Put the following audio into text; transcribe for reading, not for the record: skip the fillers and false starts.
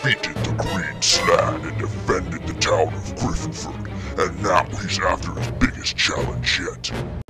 defeated the Green Slan and defended the town of Griffinford, and now he's after his biggest challenge yet.